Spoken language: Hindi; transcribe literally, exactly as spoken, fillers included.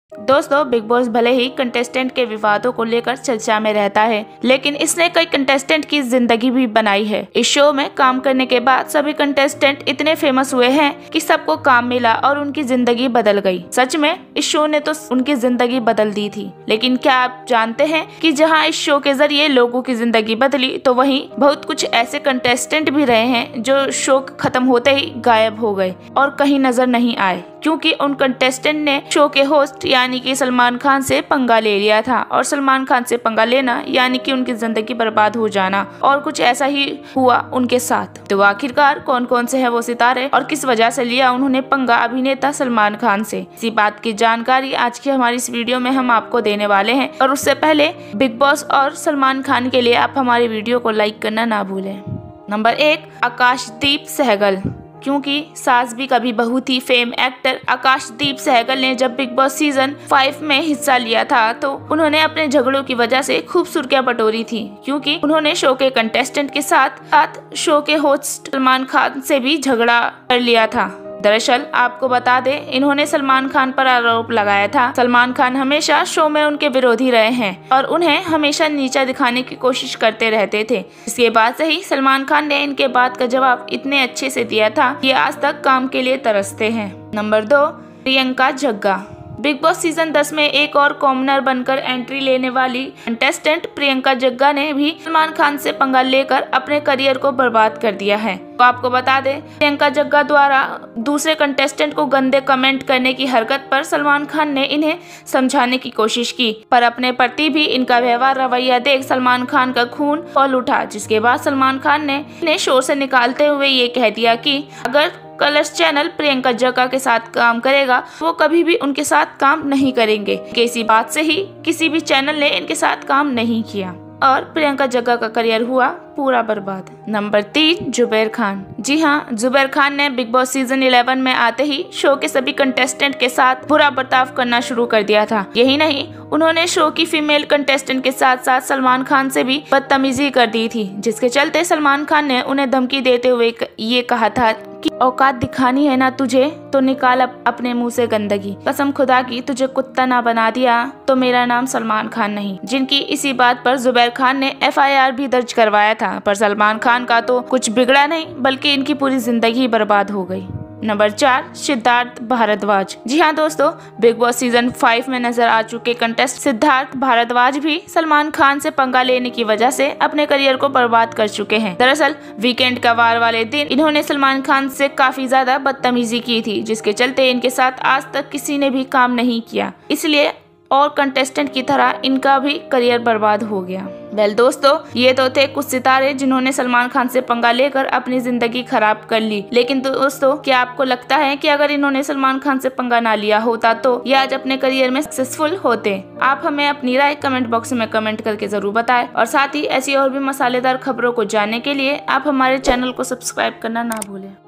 दोस्तों, बिग बॉस भले ही कंटेस्टेंट के विवादों को लेकर चर्चा में रहता है, लेकिन इसने कई कंटेस्टेंट की जिंदगी भी बनाई है। इस शो में काम करने के बाद सभी कंटेस्टेंट इतने फेमस हुए हैं कि सबको काम मिला और उनकी जिंदगी बदल गई। सच में इस शो ने तो उनकी जिंदगी बदल दी थी। लेकिन क्या आप जानते हैं कि जहां इस शो के जरिए लोगों की जिंदगी बदली, तो वहीं बहुत कुछ ऐसे कंटेस्टेंट भी रहे हैं जो शो खत्म होते ही गायब हो गए और कहीं नजर नहीं आए, क्योंकि उन कंटेस्टेंट ने शो के होस्ट यानी कि सलमान खान से पंगा ले लिया था। और सलमान खान से पंगा लेना यानी कि उनकी जिंदगी बर्बाद हो जाना, और कुछ ऐसा ही हुआ उनके साथ। तो आखिरकार कौन कौन से है वो सितारे और किस वजह से लिया उन्होंने पंगा अभिनेता सलमान खान से, इसी बात की जानकारी आज की हमारी इस वीडियो में हम आपको देने वाले हैं। और उससे पहले बिग बॉस और सलमान खान के लिए आप हमारी वीडियो को लाइक करना ना भूलें। नंबर एक, आकाशदीप सहगल। क्योंकि सास भी कभी बहू थी फेम एक्टर आकाशदीप सहगल ने जब बिग बॉस सीजन फाइव में हिस्सा लिया था, तो उन्होंने अपने झगड़ों की वजह से खूब सुर्खियां बटोरी थी, क्योंकि उन्होंने शो के कंटेस्टेंट के साथ साथ शो के होस्ट सलमान खान से भी झगड़ा कर लिया था। दरअसल आपको बता दें, इन्होंने सलमान खान पर आरोप लगाया था सलमान खान हमेशा शो में उनके विरोधी रहे हैं और उन्हें हमेशा नीचा दिखाने की कोशिश करते रहते थे। इसके बाद से ही सलमान खान ने इनके बात का जवाब इतने अच्छे से दिया था कि आज तक काम के लिए तरसते हैं। नंबर दो, Priyanka Jagga. Bigg Boss season दस में एक और कॉमनर बनकर एंट्री लेने वाली कंटेस्टेंट प्रियंका जग्गा ने भी सलमान खान से पंगा लेकर अपने करियर को बर्बाद कर दिया है। तो आपको बता दें, प्रियंका जग्गा द्वारा दूसरे कंटेस्टेंट को गंदे कमेंट करने की हरकत पर सलमान खान ने इन्हें समझाने की कोशिश की, पर अपने प्रति भी इनका व्यवहार रवैया देख सलमान खान का खून खौल उठा। जिसके बाद सलमान खान ने इन्हें शो से निकालते हुए ये कह दिया कि अगर कलर्स चैनल प्रियंका जग्गा के साथ काम करेगा, वो कभी भी उनके साथ काम नहीं करेंगे। किसी बात से ही किसी भी चैनल ने इनके साथ काम नहीं किया और प्रियंका जग्गा का करियर हुआ पूरा बर्बाद। नंबर तीन, जुबैर खान। जी हाँ, जुबैर खान ने बिग बॉस सीजन इलेवन में आते ही शो के सभी कंटेस्टेंट के साथ बुरा बर्ताव करना शुरू कर दिया था। यही नहीं, उन्होंने शो की फीमेल कंटेस्टेंट के साथ साथ सलमान खान से भी बदतमीजी कर दी थी, जिसके चलते सलमान खान ने उन्हें धमकी देते हुए ये कहा था कि औकात दिखानी है ना तुझे तो निकाल अपने मुंह से गंदगी, कसम खुदा की तुझे कुत्ता ना बना दिया तो मेरा नाम सलमान खान नहीं। जिनकी इसी बात पर जुबैर खान ने एफ आई आर भी दर्ज करवाया था, पर सलमान खान का तो कुछ बिगड़ा नहीं बल्कि इनकी पूरी जिंदगी बर्बाद हो गई। नंबर चार, सिद्धार्थ भारद्वाज। जी हाँ दोस्तों, बिग बॉस सीजन फाइव में नजर आ चुके कंटेस्ट सिद्धार्थ भारद्वाज भी सलमान खान से पंगा लेने की वजह से अपने करियर को बर्बाद कर चुके हैं। दरअसल वीकेंड का वार वाले दिन इन्होंने सलमान खान से काफी ज्यादा बदतमीजी की थी, जिसके चलते इनके साथ आज तक किसी ने भी काम नहीं किया, इसलिए और कंटेस्टेंट की तरह इनका भी करियर बर्बाद हो गया। वेल दोस्तों, ये तो थे कुछ सितारे जिन्होंने सलमान खान से पंगा लेकर अपनी जिंदगी खराब कर ली। लेकिन दोस्तों, क्या आपको लगता है कि अगर इन्होंने सलमान खान से पंगा ना लिया होता तो ये आज अपने करियर में सक्सेसफुल होते? आप हमें अपनी राय कमेंट बॉक्स में कमेंट करके जरूर बताएं। और साथ ही ऐसी और भी मसालेदार खबरों को जानने के लिए आप हमारे चैनल को सब्सक्राइब करना ना भूलें।